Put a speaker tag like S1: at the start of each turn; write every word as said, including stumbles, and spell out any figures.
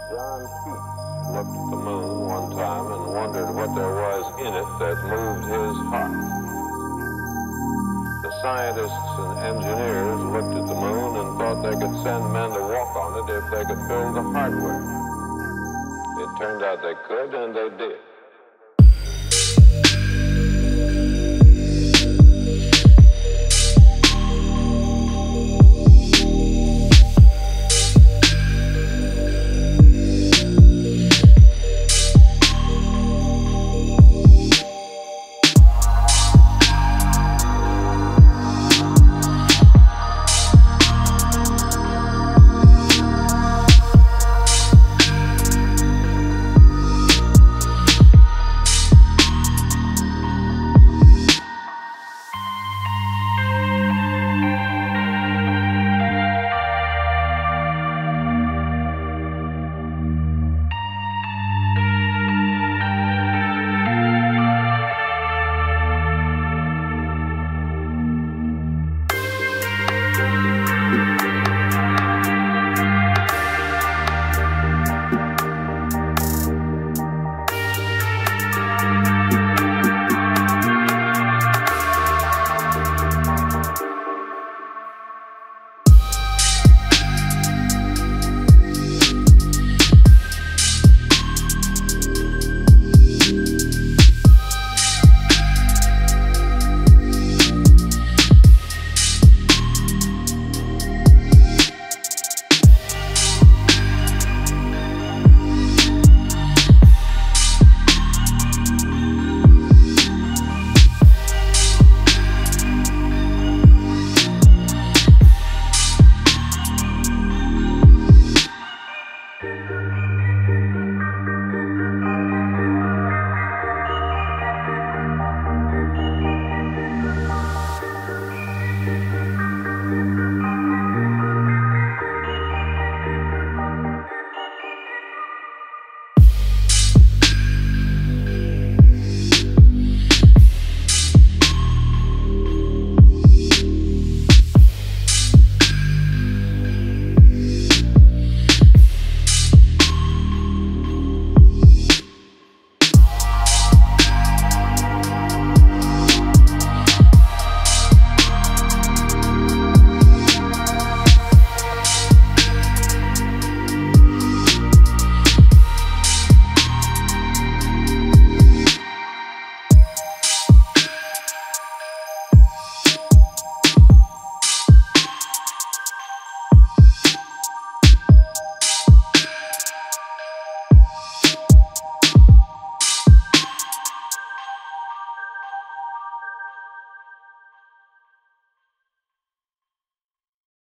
S1: John Keats looked at the moon one time and wondered what there was in it that moved his heart. The scientists and engineers looked at the moon and thought they could send men to walk on it if they could build the hardware. It turned out they could, and they did.